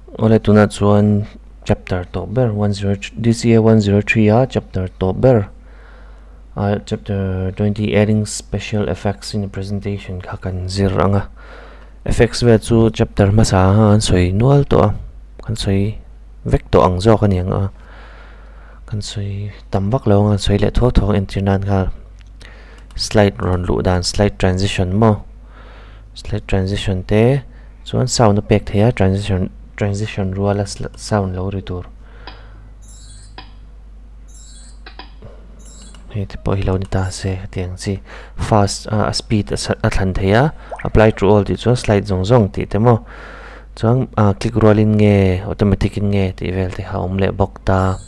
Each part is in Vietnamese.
Ole tuna chuan chapter to ber 10 DCA 103 a chapter to ber chapter 20 adding special effects in the presentation kha kan zir anga effects ve chu chapter ma sa han soi nual to kan soi vek to ang zo kan yang a kan soi tambak lo nga soi le tho tho internan kha slide ron lu dan slide transition mo slide transition te chuan sound pek thea transition ruala sound lo ritur heti po hilaw ni ta se tiang si fast speed a thlan thea apply to all ti chuan slide zong zong ti te mo chuan click rollin nge automatic in nge ti vel te haum le bok ta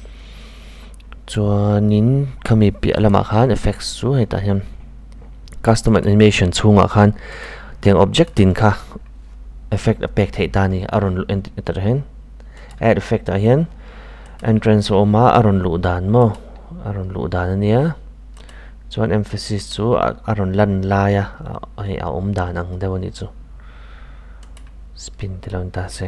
chuanin khami pi lama khan effects chu heta hian custom animation chunga khan tiang object tin kha effect apek thei ta ni aron enter hen add effect a hian entrance oma aron lu dan mo aron lu dan ania chuan emphasis chu aron lan la ya ai a dan ang dewani chu spin tilon ta se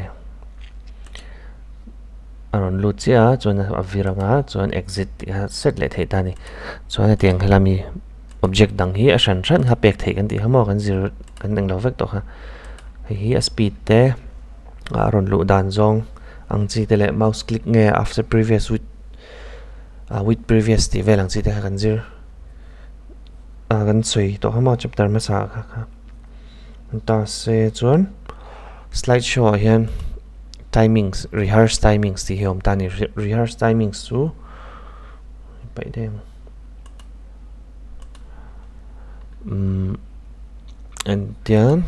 aron lu chia chuan a viranga chuan exit set le thei ta ni chuan tiang helami object dang hi a shan ha pek thei kan ti hamo kan zero kan dang lo vek to ha hi a speed te aron lu dan zong ang chi tele mouse click nge after previous with previous ti vel ang chi te kan zir kan soi to hamo chapter ma sa kha ta se chuan slideshow hian timings rehearse timings ti hiom tani rehearse timings chu pai dem and then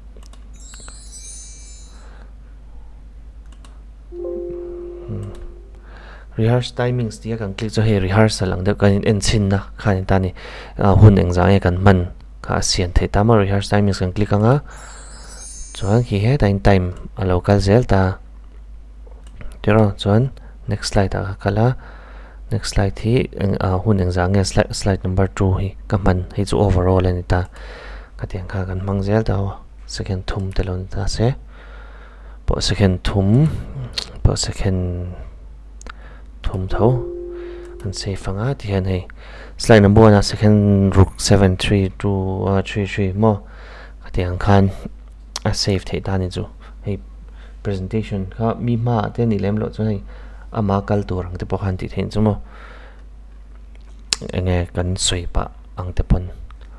rehearse timings ti kan click cho he rehearsal ang de kan en chin na khan tani hun engzang e kan man kha sian the ta ma rehearse timings kan click anga chuan hi he time a local zel ta tero chuan next slide a kala next slide hi hun engzang e slide number 2 hi ka man hi chu overall ani ta ka tiang kha kan mang zel ta second thum telon ta se po second thum tho and say fanga ti han hei slide number 1 second rook 73233 mo atiang khan a save thei ta ni chu hei presentation kha mi ma te ni lem lo chu hei ama kal tur ang te po khan ti thein chu mo enge kan soi pa ang te pon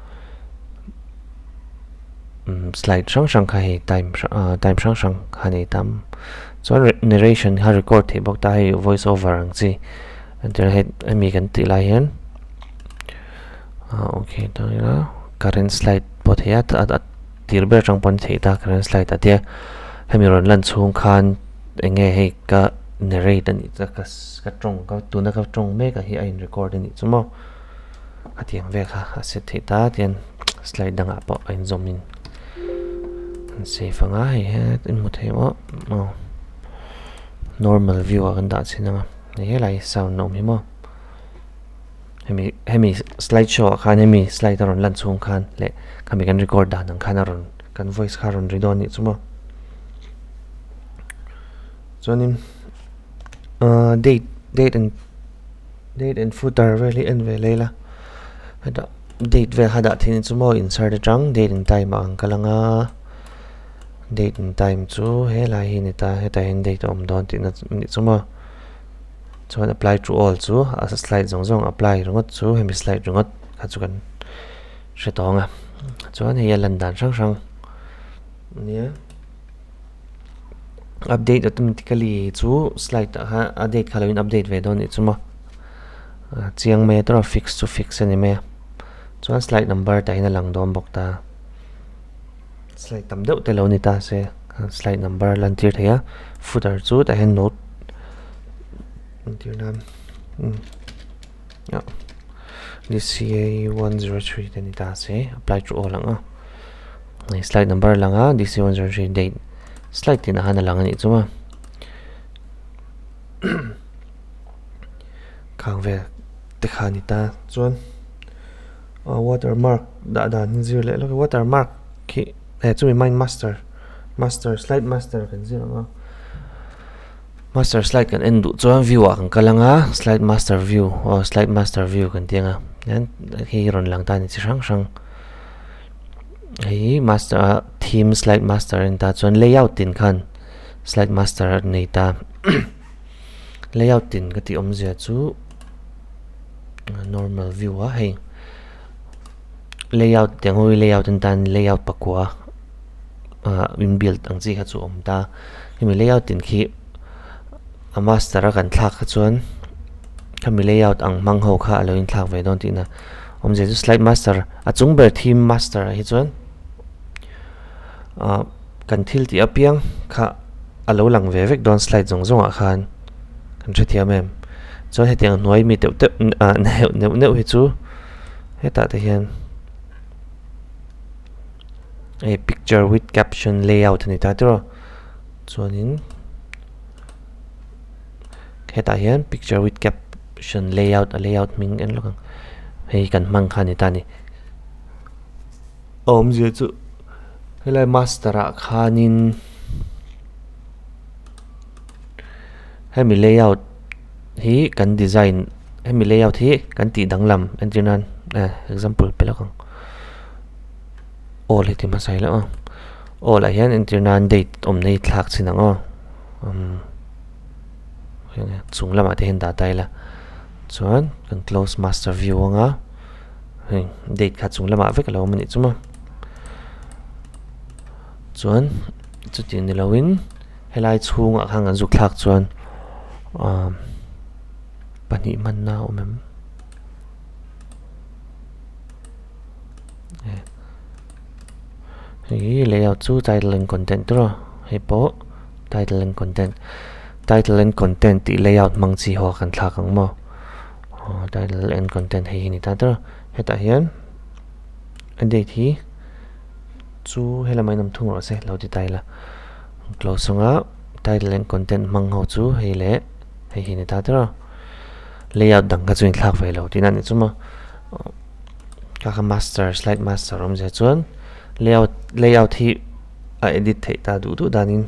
slide sang kha hei time sang kha nei tam so narration ha record the bok ta hai voice over ang chi enter head ami kan ti lai hian okay ta ila current slide pot ya ta tirber chang pon thei ta current slide atia hemiron lan chung khan enge hei ka narrate ani cha ka trong ka tu na ka trong me ka hi a in record ani chumo atiang ve kha set thei ta tian slide danga po in zoom in save anga he in mu thei mo normal view akan da sinanga he lai sound no mi mo hemi slideshow khan hemi slide aron lan chung khan le kami kan record da nang khan aron kan voice kharon ridon ni chumo chonin date and footer really en ve leila hada date ve hada thin chumo insert atang date and time ang kalanga date and time chu he lai hi ni ta he ta hin date om don ti na ni chumo chuan apply to all chu as a slide zong zong apply rongot chu hemi slide rongot kha chu kan hretonga chuan he lan dan sang nia update automatically chu slide ha update khalawin update ve don ni chumo chiang me to fix to fix ani me chuan slide number ta hina lang dom bok ta slide tam deuh te lo ni ta se slide number lan tir thaya footer chu ta hen note tir nam yeah DCA 103 te ni ta se apply to all anga slide number langa DCA 103 date slide tin hana lang ani chuma khang ve te khani ta chuan watermark da ni zir le lo watermark ki chu mi mind master slide master kan zir anga master slide kan end du chuan view a kan kalanga slide master view slide master view kan tianga yan hi ron lang ta ni chi sang sang hi master theme slide master in ta chuan layout tin khan slide master nei ta layout tin ka ti om zia chu normal view a hei layout tengoi layout in tan layout pakwa inbuilt ang chi kha chu om ta himi layout tin khi a master kan thlak kha chuan khami layout ang mang ho kha alo in thlak ve don tina om je chu slide master a chung ber theme master hi chuan kan thil ti apiang kha alo lang ve vek don slide zong zong a khan kan thia thiam em chuan hetiang hnuai mi teuh teuh neu hi chu heta te hian a picture with caption layout ni ta tro chuanin heta hian picture with caption layout a layout ming en lokang hei kan mang khan ni ta ni om je chu helai master a khanin hemi layout hi kan design hemi layout hi kan ti danglam engineer example pelakang all hiti masai la all a hian engineer date om nei thlak chinang chung lama te hen da tai la chuan kan close master view anga date kha chung lama vek lo mani chuma chuan chu tin ni lowin helai chung a khang an zuk thlak chuan pani man na omem hi layout chu title and content ro hei po title and content ti layout mang chi ho kan thlak ang mo title and content hei ni ta tro heta hian date hi chu helamai nam thung ro se lo ti tai la close nga title and content mang ho chu hei le hei ni ta tro layout dang ka chuin thlak ve lo tin ani chuma ka master slide master om je chuan layout hi a edit thei ta du danin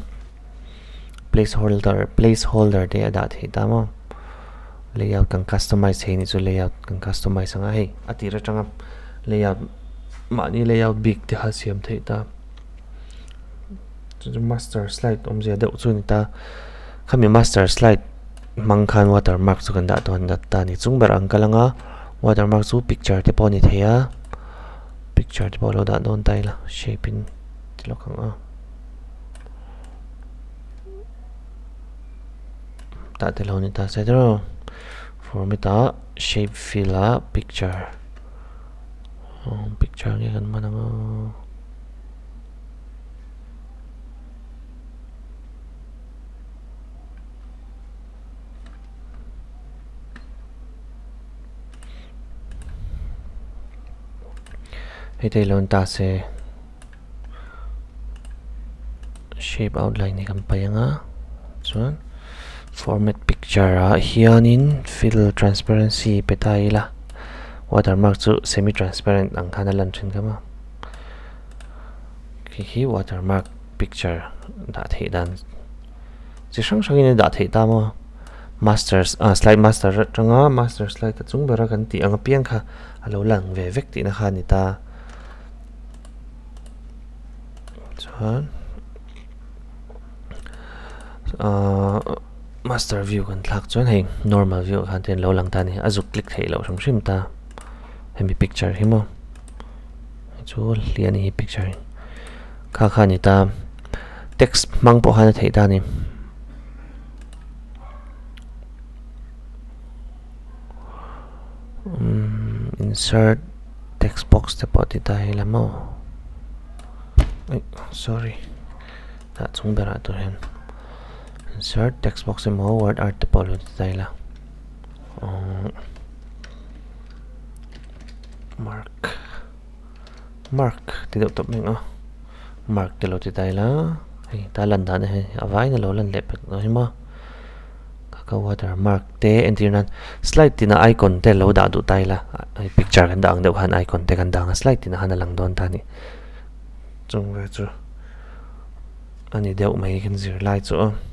placeholder de ada thei ta mo layout kan customize hei ni chu layout kan customize anga hei atira tanga layout mani layout big te ha siam thei ta chu master slide om je de chu ni ta khami master slide mang khan watermark chu kan da ton da ta ni chung ber ang kalanga watermark chu picture te pawh ni theia picture te pawh lo da don tai la shape in ti lokang ta te lo ni ta se dro formita shape fill a picture picture nge kan manang hei lon ta se shape outline ni kan payanga chuan format picture a hianin fill transparency petaila watermark chu semi transparent ang khana lan thin kama hi watermark picture da thei dan chi sang sang in da thei ta mo masters slide master tanga master slide ta chung bera kan ti anga piang kha alo lang ve vek ti na kha ni ta chuan master view kan thlak chuan hei normal view khan ten lo lang ta ni azuk click thei lo sham shim ta hemi picture hi mo chu lian hi picture kha ni ta text mang po han thei ta ni insert text box te pawh ti ta hei lamo sorry ta chung bera tur hen insert text box mo word art te pawh lo ti ta la mark ti do top meng mark te lo ti ta la hei ta lan da ne hei avai na lo lan lep no hi ma ka watermark te entirnan slide tina icon te lo da du tai la picture kan dang deuh han icon te kan dang slide tina han lang don ta ni chung ve chu ani deuh mai kan zir lai chu